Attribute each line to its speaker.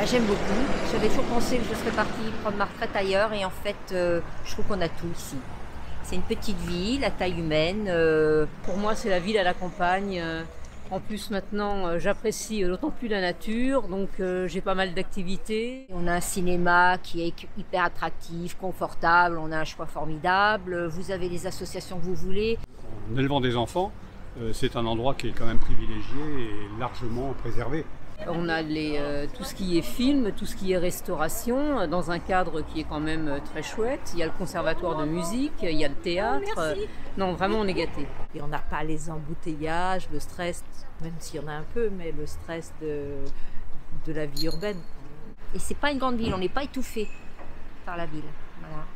Speaker 1: J'aime beaucoup. J'avais toujours pensé que je serais partie prendre ma retraite ailleurs et en fait, je trouve qu'on a tout ici. C'est une petite ville à taille humaine.
Speaker 2: Pour moi, c'est la ville à la campagne. En plus, maintenant, j'apprécie d'autant plus la nature, donc j'ai pas mal d'activités.
Speaker 1: On a un cinéma qui est hyper attractif, confortable, on a un choix formidable. Vous avez les associations que vous voulez.
Speaker 3: En élevant des enfants, c'est un endroit qui est quand même privilégié et largement préservé.
Speaker 2: On a tout ce qui est film, tout ce qui est restauration, dans un cadre qui est quand même très chouette. Il y a le conservatoire de musique, il y a le théâtre. Non, vraiment, on est gâtés.
Speaker 4: Et on n'a pas les embouteillages, le stress, même s'il y en a un peu, mais le stress de la vie urbaine.
Speaker 1: Et c'est pas une grande ville, on n'est pas étouffé par la ville. Voilà.